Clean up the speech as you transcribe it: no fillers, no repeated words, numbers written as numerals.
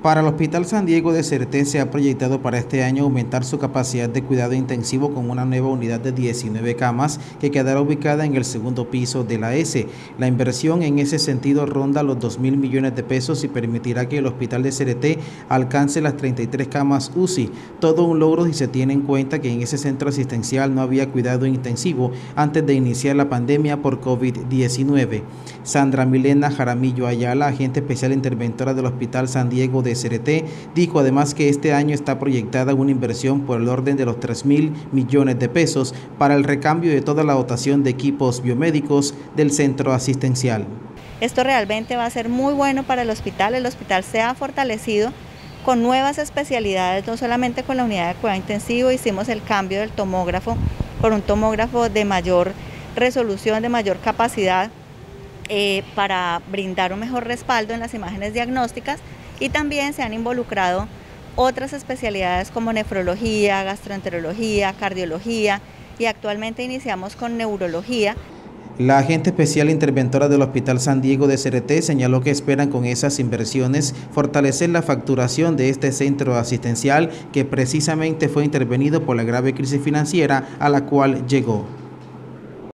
Para el Hospital San Diego de Cereté se ha proyectado para este año aumentar su capacidad de cuidado intensivo con una nueva unidad de 19 camas que quedará ubicada en el segundo piso de la S. La inversión en ese sentido ronda los 2.000 millones de pesos y permitirá que el Hospital de Cereté alcance las 33 camas UCI. Todo un logro si se tiene en cuenta que en ese centro asistencial no había cuidado intensivo antes de iniciar la pandemia por COVID-19. Sandra Milena Jaramillo Ayala, agente especial interventora del Hospital San Diego de Cereté, dijo además que este año está proyectada una inversión por el orden de los 3.000 millones de pesos para el recambio de toda la dotación de equipos biomédicos del centro asistencial. Esto realmente va a ser muy bueno para el hospital se ha fortalecido con nuevas especialidades, no solamente con la unidad de cuidado intensivo, hicimos el cambio del tomógrafo por un tomógrafo de mayor resolución, de mayor capacidad, para brindar un mejor respaldo en las imágenes diagnósticas, y también se han involucrado otras especialidades como nefrología, gastroenterología, cardiología, y actualmente iniciamos con neurología. La agente especial interventora del Hospital San Diego de Cereté señaló que esperan con esas inversiones fortalecer la facturación de este centro asistencial que precisamente fue intervenido por la grave crisis financiera a la cual llegó.